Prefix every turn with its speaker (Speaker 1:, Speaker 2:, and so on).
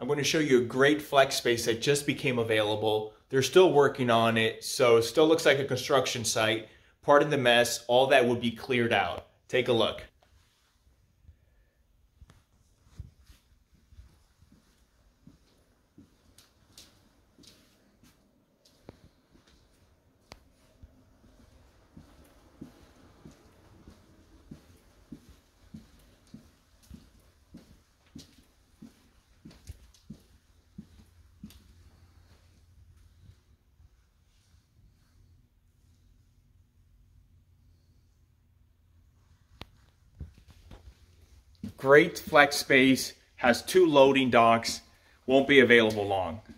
Speaker 1: I'm going to show you a great flex space that just became available. They're still working on it, so it still looks like a construction site. Pardon the mess, all that would be cleared out. Take a look. Great flex space, has 2 loading docks, won't be available long.